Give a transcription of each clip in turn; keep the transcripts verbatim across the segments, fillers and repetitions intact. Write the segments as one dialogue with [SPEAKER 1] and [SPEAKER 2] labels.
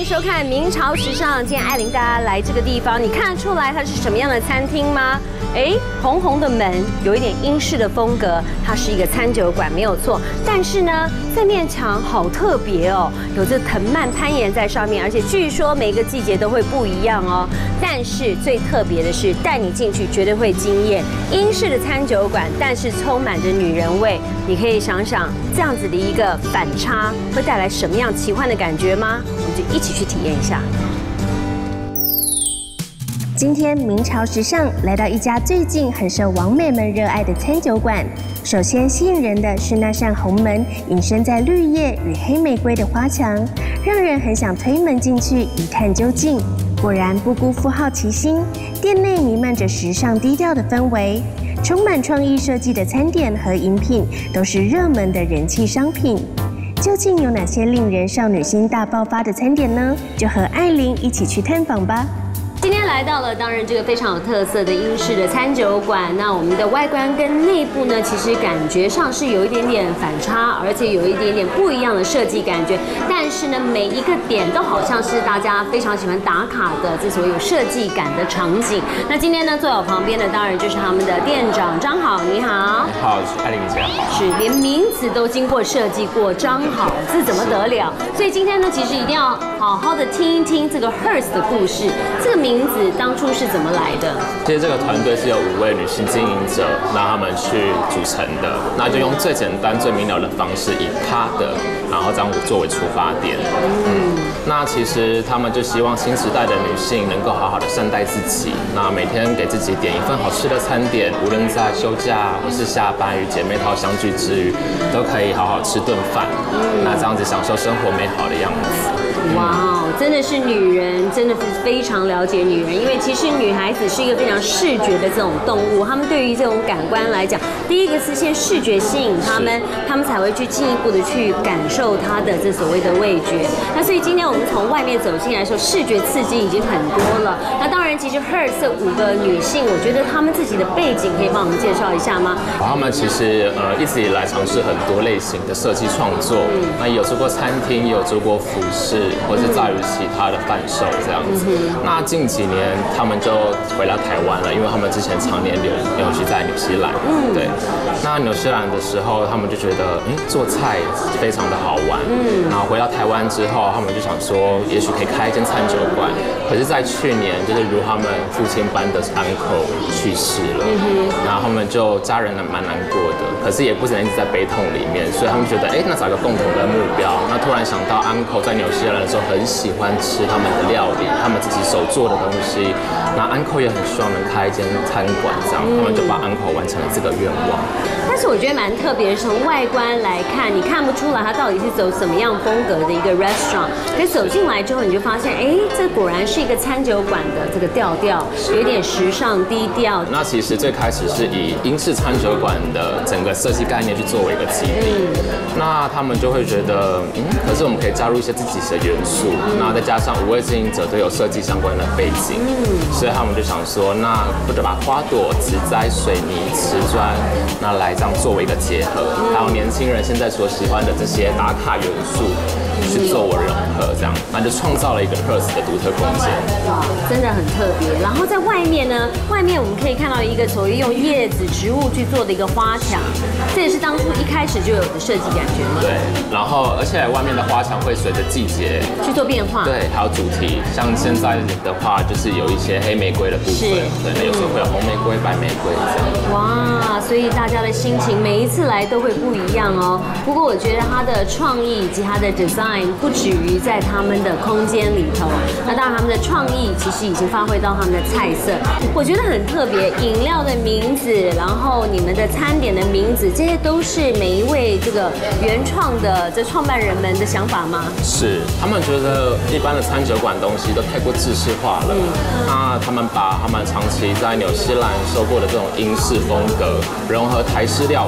[SPEAKER 1] 收看《明朝时尚》。今天艾琳大家来这个地方，你看得出来它是什么样的餐厅吗？哎，红红的门，有一点英式的风格，它是一个餐酒馆，没有错。但是呢，这面墙好特别哦，有这藤蔓攀岩在上面，而且据说每个季节都会不一样哦。但是最特别的是，带你进去绝对会惊艳。英式的餐酒馆，但是充满着女人味。你可以想想，这样子的一个反差，会带来什么样奇幻的感觉吗？我们就一起去体验一下。
[SPEAKER 2] 今天明朝时尚来到一家最近很受网美们热爱的餐酒馆。首先吸引人的是那扇红门，隐身在绿叶与黑玫瑰的花墙，让人很想推门进去一探究竟。果然不辜负好奇心，店内弥漫着时尚低调的氛围，充满创意设计的餐点和饮品都是热门的人气商品。究竟有哪些令人少女心大爆发的餐点呢？就和艾琳一起去探访吧。
[SPEAKER 1] 今天来到了，当然这个非常有特色的英式的餐酒馆。那我们的外观跟内部呢，其实感觉上是有一点点反差，而且有一点点不一样的设计感觉。但是呢，每一个点都好像是大家非常喜欢打卡的这所有设计感的场景。那今天呢，坐在我旁边的当然就是他们的店长张好，你好。
[SPEAKER 3] 你好，艾琳姐好。
[SPEAKER 1] 是，连名字都经过设计过，张好，这怎么得了？所以今天呢，其实一定要好好的听一听这个 Hers 的故事。这个名名字当初是怎么来的？
[SPEAKER 3] 其实这个团队是由五位女性经营者让他们去组成的，那就用最简单、最明了的方式，以她的，然后这样作为出发点。嗯，那其实他们就希望新时代的女性能够好好的善待自己，那每天给自己点一份好吃的餐点，无论在休假或是下班与姐妹淘相聚之余，都可以好好吃顿饭。嗯，那这样子享受生活美好的样子。
[SPEAKER 1] 哇哦，真的是女人，真的是非常了解女人，因为其实女孩子是一个非常视觉的这种动物，她们对于这种感官来讲，第一个是先视觉吸引她们，她们才会去进一步的去感受她的这所谓的味觉。那所以今天我们从外面走进来的时候，视觉刺激已经很多了。那当然，其实 Hers 这五个女性，我觉得她们自己的背景可以帮我们介绍一下吗？
[SPEAKER 3] 她们其实呃一直以来尝试很多类型的设计创作，嗯、那也有做过餐厅，也有做过服饰。或是在于其他的贩售这样子，嗯、那近几年他们就回到台湾了，因为他们之前常年留留居在纽西兰，嗯，对。那纽西兰的时候，他们就觉得，嗯，做菜非常的好玩，嗯。然后回到台湾之后，他们就想说，也许可以开一间餐酒馆。可是，在去年，就是如他们父亲般的 uncle 去世了，嗯、然后他们就家人蛮难过的，可是也不能一直在悲痛里面，所以他们觉得，哎，那找一个共同的目标。那突然想到 uncle 在纽西兰的时候很喜欢吃他们的料理，他们自己手做的东西。那 uncle 也很希望能开一间餐馆，这样、嗯、他们就把 uncle 完成了这个愿望。
[SPEAKER 1] 但是我觉得蛮特别，从外观来看，你看不出来它到底是走什么样风格的一个 restaurant。可是走进来之后，你就发现，哎，这果然是一个餐酒馆的这个调调，有点时尚低调。
[SPEAKER 3] 那其实最开始是以英式餐酒馆的整个设计概念去作为一个基地，嗯、那他们就会觉得，嗯，可是我们可以加入一些自己的元素，嗯、那再加上五位经营者都有设计相关的背景，嗯、所以他们就想说，那或者把花朵、植栽、水泥、瓷砖，那来这样作为一个结合，嗯、还有年轻人现在所喜欢的这些打卡元素。去做我融合，这样，那就创造了一个 Hers 的独特空间。
[SPEAKER 1] 哇，真的很特别。然后在外面呢，外面我们可以看到一个所谓用叶子植物去做的一个花墙，这也是当初一开始就有的设计感觉吗？
[SPEAKER 3] 对，然后而且外面的花墙会随着季节
[SPEAKER 1] 去做变化。
[SPEAKER 3] 对，还有主题，像现在的话就是有一些黑玫瑰的部分，对，有时候会有红玫瑰、白玫瑰这样。
[SPEAKER 1] 哇，所以大家的心情每一次来都会不一样哦。不过我觉得它的创意以及它的 design。不止于在他们的空间里头，那当然他们的创意其实已经发挥到他们的菜色，我觉得很特别。饮料的名字，然后你们的餐点的名字，这些都是每一位这个原创的这创办人们的想法吗？
[SPEAKER 3] 是，他们觉得一般的餐酒馆东西都太过制式化了，嗯、那他们把他们长期在纽西兰受过的这种英式风格融合台式料理。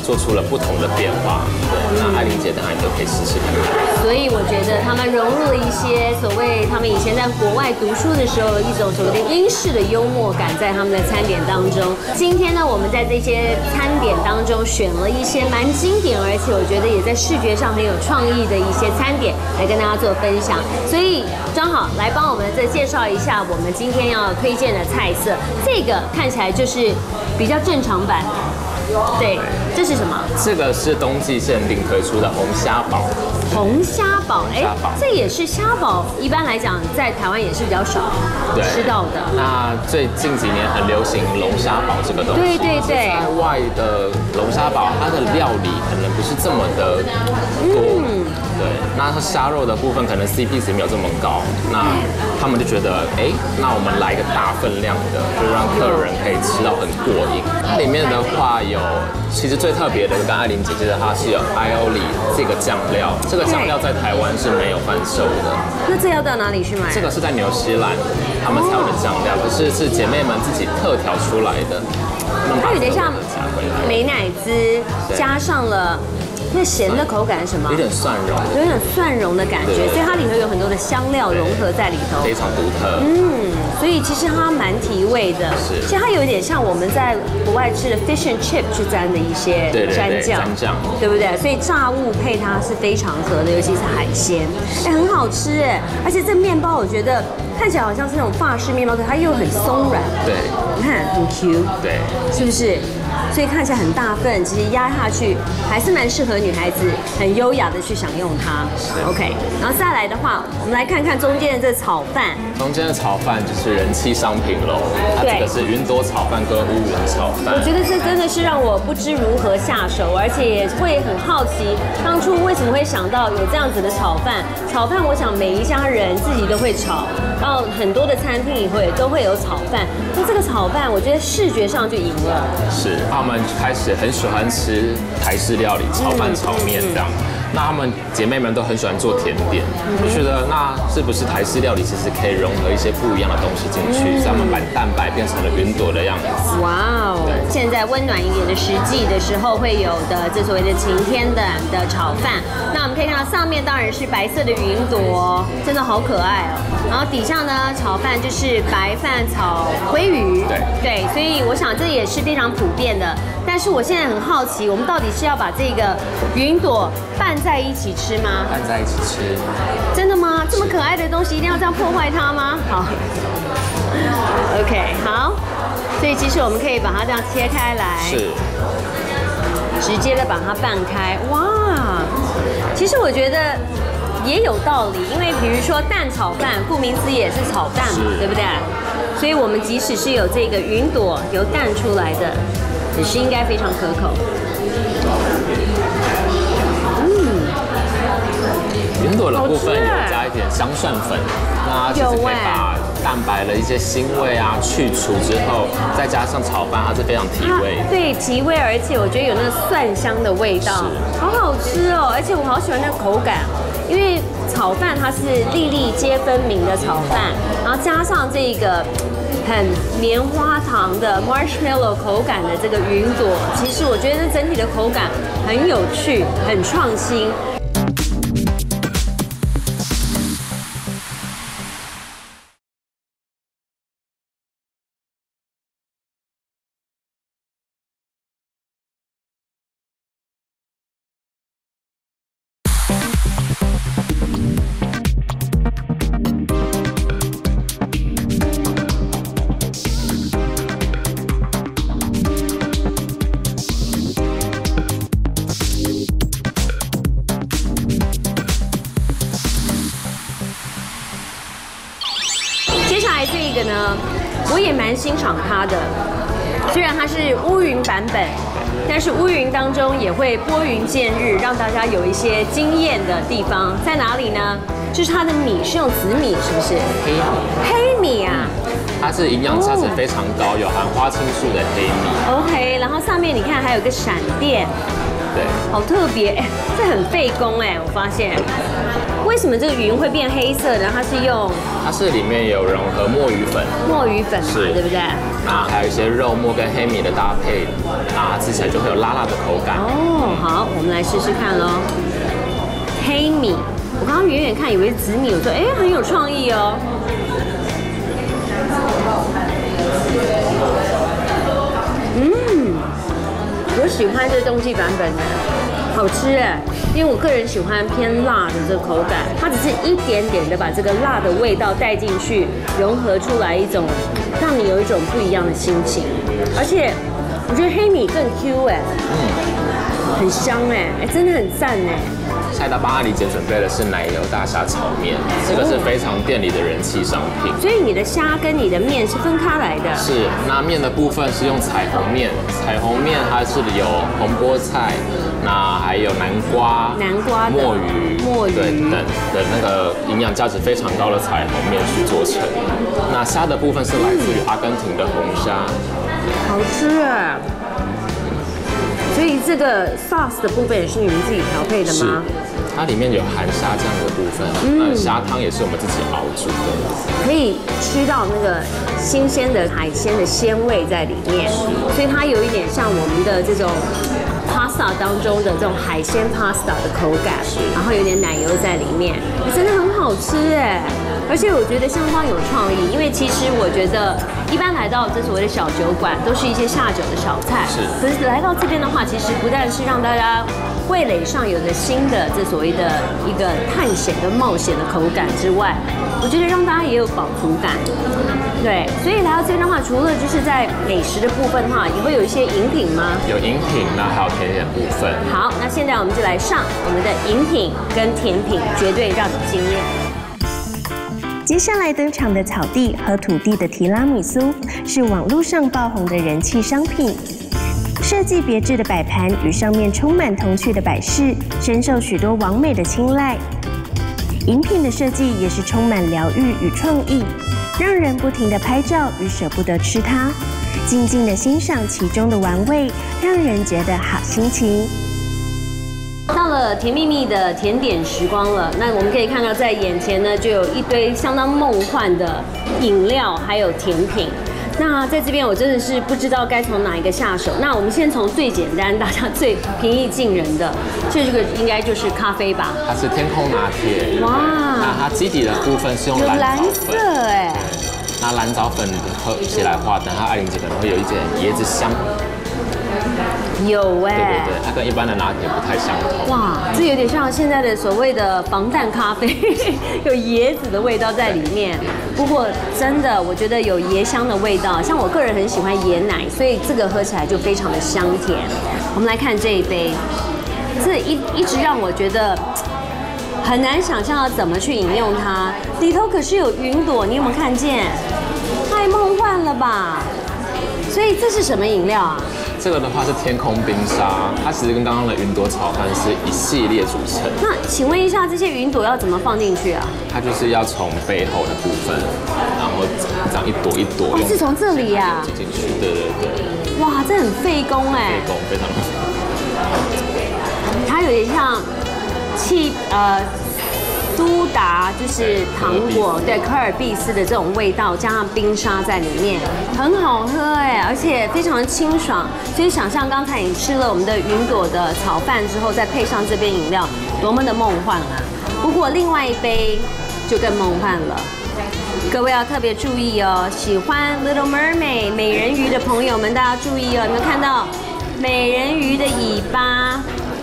[SPEAKER 3] 做出了不同的变化。对，那艾琳姐当然都可以试试看。
[SPEAKER 1] 所以我觉得他们融入了一些所谓他们以前在国外读书的时候一种所谓的英式的幽默感在他们的餐点当中。今天呢，我们在这些餐点当中选了一些蛮经典，而且我觉得也在视觉上很有创意的一些餐点来跟大家做分享。所以张好来帮我们再介绍一下我们今天要推荐的菜色。这个看起来就是比较正常版。对，这是什么？
[SPEAKER 3] 这个是冬季限定推出的红虾堡。
[SPEAKER 1] 红虾堡，哎，这也是虾堡，一般来讲在台湾也是比较少吃到的。那
[SPEAKER 3] 最近几年很流行龙虾堡这个东西。
[SPEAKER 1] 对对对。
[SPEAKER 3] 在外的龙虾堡，它的料理可能不是这么的多。嗯。对，那它虾肉的部分可能 C P 值没有这么高，那他们就觉得，哎，那我们来一个大分量的，就让客人可以吃到很过瘾。它里面的话有，其实最特别的，跟艾琳姐姐的，它是有 aioli 这个酱料，这个酱料在台湾是没有贩售的。
[SPEAKER 1] 那这要到哪里去买？
[SPEAKER 3] 这个是在纽西兰他们才有的酱料，可是是姐妹们自己特调出来的。
[SPEAKER 1] 它有点像美乃滋加上了。那咸的口感是什么？
[SPEAKER 3] 有点蒜蓉，
[SPEAKER 1] 有点蒜蓉的感觉，所以它里头有很多的香料融合在里头，
[SPEAKER 3] 非常独特。
[SPEAKER 1] 嗯，所以其实它蛮提味的。是，其实它有点像我们在国外吃的 fish and chip 去沾的一些蘸酱，蘸酱，对不对？所以炸物配它是非常合的，尤其是海鲜，哎，很好吃哎。而且这面包我觉得看起来好像是那种法式面包，可它又很松软。对，你看很 Q， 对，是不是？所以看起来很大份，其实压下去还是蛮适合女孩子很优雅的去享用它。OK， 然后再来的话，我们来看看中间的这炒饭。中间的炒饭就是人气商品喽，它这个是云朵炒饭跟乌云炒饭。我觉得这真的是让我不知如何下手，而且也会很好奇，当初为什么会想到有这样子的炒饭？炒饭，我想每一家人自己都会炒，然后很多的餐厅也会都会有炒饭。那这个炒饭，我觉得视觉上就赢了。是。他们开始很喜欢吃台式料理，炒饭、炒面这样。那他们姐妹们都很喜欢做甜点，就觉得那是不是台式料理其实可以融合一些不一样的东西进去，所以他们把蛋白变成了云朵的样子。哇哦！现在温暖一点的时季的时候会有的这所谓的晴天的的炒饭。那我们可以看到上面当然是白色的云朵，真的好可爱哦。然后底下呢，炒饭就是白饭炒鲑鱼。对对，所以我想这也是非常普遍的。但是我现在很好奇，我们到底是要把这个云朵拌在一起吃吗？拌在一起吃。真的吗？这么可爱的东西一定要这样破坏它吗？好 ，OK， 好。所以其实我们可以把它这样切开来，是，直接的把它拌开。哇，其实我觉得也有道理，因为比如说蛋炒饭，顾名思义也是炒蛋嘛，对不对？所以我们即使是有这个云朵由蛋出来的，也是应该非常可口。云朵的部分有加一点香蒜粉，那其实可以把蛋白的一些腥味啊去除之后，再加上炒饭，它是非常提味。对，提味，而且我觉得有那个蒜香的味道，好好吃哦！而且我好喜欢那个口感，因为炒饭它是粒粒皆分明的炒饭，然后加上这个很棉花糖的 marshmallow 口感的这个云朵，其实我觉得整体的口感很有趣，很创新。这个呢，我也蛮欣赏它的。虽然它是乌云版本，但是乌云当中也会拨云见日，让大家有一些惊艳的地方在哪里呢？就是它的米是用紫米，是不是？黑米。黑米啊。它是营养价值非常高，有含花青素的黑米。OK， 然后上面你看还有个闪电。对。好特别，这很费工哎，我发现。 为什么这个云会变黑色呢？它是用
[SPEAKER 3] 它是里面有融合墨鱼粉，
[SPEAKER 1] 墨鱼粉嘛，对不对？
[SPEAKER 3] 那还有一些肉末跟黑米的搭配，啊，吃起来就会有辣辣的口感。
[SPEAKER 1] 哦，好，我们来试试看喽。黑米，我刚刚远远看以为是紫米，我说哎，很有创意哦。嗯，我喜欢这冬季版本的，好吃哎，因为我个人喜欢偏辣的这个口感，它只是一点点的把这个辣的味道带进去，融合出来一种让你有一种不一样的心情，而且我觉得黑米更 Q 哎，嗯，很香哎，哎，真的很赞哎。
[SPEAKER 3] 下一道帮阿里姐准备的是奶油大虾炒面，这个是非常店里的人气商品。
[SPEAKER 1] 所以你的虾跟你的面是分开来的。
[SPEAKER 3] 是，那面的部分是用彩虹面，彩虹面它是有红菠菜，那还有南瓜、
[SPEAKER 1] 南瓜、
[SPEAKER 3] 墨鱼、
[SPEAKER 1] 墨鱼
[SPEAKER 3] 对等的那个营养价值非常高的彩虹面去做成。那虾的部分是来自于阿根廷的红虾，
[SPEAKER 1] 好吃啊！所以这个 sauce 的部分也是你们自己调配的吗？
[SPEAKER 3] 它里面有含虾酱的部分，嗯，虾汤也是我们自己熬煮的，
[SPEAKER 1] 可以吃到那个新鲜的海鲜的鲜味在里面，所以它有一点像我们的这种 pasta 当中的这种海鲜 pasta 的口感，然后有点奶油在里面，真的很好吃哎！而且我觉得相当有创意，因为其实我觉得一般来到这所谓的小酒馆，都是一些下酒的小菜，
[SPEAKER 3] 是。
[SPEAKER 1] 可是来到这边的话，其实不但是让大家味蕾上有着新的这所谓的一个探险跟冒险的口感之外，我觉得让大家也有饱足感。对，所以来到这边的话，除了就是在美食的部分的话，也会有一些饮品吗？
[SPEAKER 3] 有饮品，那还有甜点部分。
[SPEAKER 1] 好，那现在我们就来上我们的饮品跟甜品，绝对让你惊艳。
[SPEAKER 2] 接下来登场的草地和土地的提拉米苏是网络上爆红的人气商品。设计别致的摆盘与上面充满童趣的摆饰，深受许多网美的青睐。饮品的设计也是充满疗愈与创意，让人不停地拍照与舍不得吃它，静静地欣赏其中的玩味，让人觉得好心情。
[SPEAKER 1] 到了甜蜜蜜的甜点时光了，那我们可以看到在眼前呢，就有一堆相当梦幻的饮料，还有甜品。那在这边我真的是不知道该从哪一个下手。那我们先从最简单、大家最平易近人的，这个应该就是咖啡吧？
[SPEAKER 3] 它是天空拿铁。哇！那它基底的部分是用蓝
[SPEAKER 1] 蓝色哎。
[SPEAKER 3] 那蓝藻粉喝起来的话，等下艾琳姐可能会有一点椰子香。
[SPEAKER 1] 有哎、欸，
[SPEAKER 3] 对对对，它跟一般的拿铁不太相同。
[SPEAKER 1] 哇，这有点像现在的所谓的防弹咖啡，有椰子的味道在里面。不过真的，我觉得有椰香的味道。像我个人很喜欢椰奶，所以这个喝起来就非常的香甜。我们来看这一杯，这一一直让我觉得很难想象要怎么去饮用它。里头可是有云朵，你有没有看见？太梦幻了吧！所以这是什么饮料啊？
[SPEAKER 3] 这个的话是天空冰沙，它其实跟刚刚的云朵炒饭是一系列组成。
[SPEAKER 1] 那请问一下，这些云朵要怎么放进去啊？
[SPEAKER 3] 它就是要从背后的部分，然后这样一朵一朵。
[SPEAKER 1] 哦，是从这里呀、啊？
[SPEAKER 3] 进去，对对对。
[SPEAKER 1] 哇，这很费工哎。
[SPEAKER 3] 费工非常。
[SPEAKER 1] 它有点像气呃。苏打就是糖果，对，科尔必斯的这种味道，加上冰沙在里面，很好喝哎，而且非常的清爽。所以想象刚才你吃了我们的云朵的炒饭之后，再配上这杯饮料，多么的梦幻啊！不过另外一杯就更梦幻了，各位要特别注意哦。喜欢 Little Mermaid 美人鱼的朋友们，大家注意哦，有没有看到美人鱼的尾巴？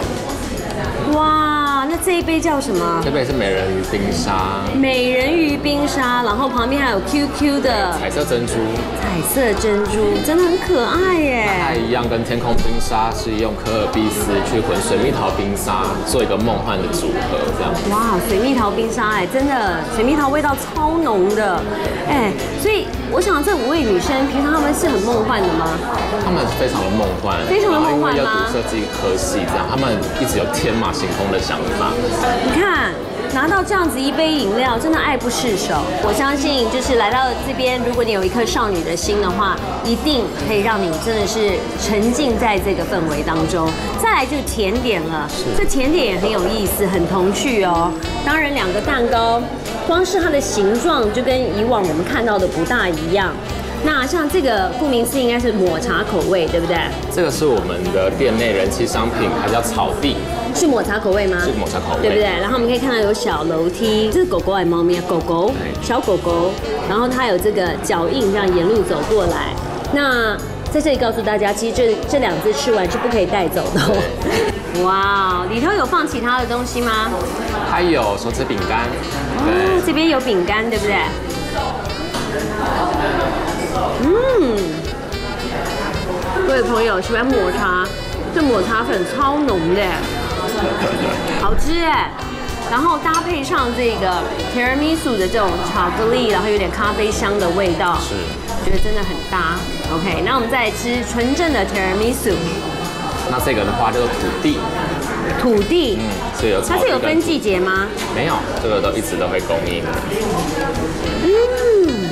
[SPEAKER 1] 哇，那这一杯叫什么？
[SPEAKER 3] 这杯是美人鱼冰沙。
[SPEAKER 1] 美人鱼冰沙，然后旁边还有 Q Q 的
[SPEAKER 3] 彩色珍珠。
[SPEAKER 1] 彩色珍珠真的很可爱耶。
[SPEAKER 3] 它一样跟天空冰沙是用可尔必斯去混水蜜桃冰沙，做一个梦幻的组合，这样。
[SPEAKER 1] 哇，水蜜桃冰沙哎，真的水蜜桃味道超浓的，哎，所以我想这五位女生平常她们是很梦幻的吗？
[SPEAKER 3] 她们非常的梦幻，
[SPEAKER 1] 非常的梦幻吗？
[SPEAKER 3] 要读设计科系这样，她们一直有天马行空的想法。
[SPEAKER 1] 你看， 拿到这样子一杯饮料，真的爱不释手。我相信，就是来到这边，如果你有一颗少女的心的话，一定可以让你真的是沉浸在这个氛围当中。再来就是甜点了，这甜点也很有意思，很童趣哦。当然，两个蛋糕，光是它的形状就跟以往我们看到的不大一样。那像这个，顾名思义应该是抹茶口味，对不对？
[SPEAKER 3] 这个是我们的店内人气商品，它叫草地。
[SPEAKER 1] 是抹茶口味吗？
[SPEAKER 3] 是抹茶口味，
[SPEAKER 1] 对不对？然后我们可以看到有小楼梯，这是狗狗还是猫咪啊？狗狗，小狗狗。然后它有这个脚印，这样沿路走过来。那在这里告诉大家，其实这这两只吃完是不可以带走的哦。哇，里头有放其他的东西吗？
[SPEAKER 3] 它有手指饼干，
[SPEAKER 1] 哦，这边有饼干，对不对？嗯，各位朋友喜欢抹茶，这抹茶粉超浓的，好吃哎。然后搭配上这个 tiramisu 的这种巧克力，然后有点咖啡香的味道，
[SPEAKER 3] 是，
[SPEAKER 1] 觉得真的很搭。OK， 那我们再吃纯正的 tiramisu。
[SPEAKER 3] 那这个的话就是土地。
[SPEAKER 1] 土地，
[SPEAKER 3] 嗯，是有。
[SPEAKER 1] 它是有分季节吗？
[SPEAKER 3] 没有，这个都一直都会供应。
[SPEAKER 1] 嗯。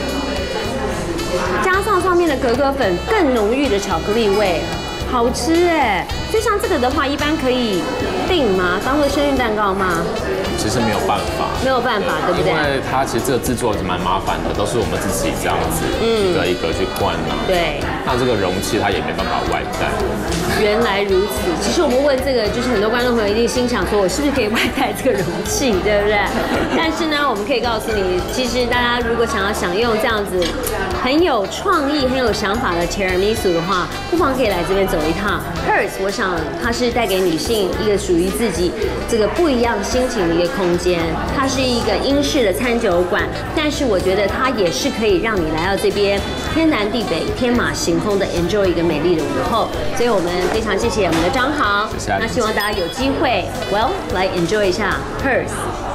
[SPEAKER 1] 加上上面的可可粉，更浓郁的巧克力味，好吃哎！就像这个的话，一般可以订吗？当做生日蛋糕吗？
[SPEAKER 3] 其实没有办法，
[SPEAKER 1] 没有办法，对不对？
[SPEAKER 3] 因为它其实这个制作是蛮麻烦的，都是我们自己这样子一个一个去灌啊。
[SPEAKER 1] 对。那
[SPEAKER 3] 这个容器它也没办法外带。
[SPEAKER 1] 原来如此。其实我们问这个，就是很多观众朋友一定心想说，我是不是可以外带这个容器，对不对？但是呢，我们可以告诉你，其实大家如果想要享用这样子很有创意、很有想法的 tiramisu 的话，不妨可以来这边走一趟。Hers， 我想它是带给女性一个属于自己这个不一样心情的一个空间。它是一个英式的餐酒馆，但是我觉得它也是可以让你来到这边天南地北、天马行空的 enjoy 一个美丽的午后。所以我们非常谢谢我们的张豪，
[SPEAKER 3] 谢谢。
[SPEAKER 1] 那希望大家有机会 ，well 来 enjoy 一下 Hers。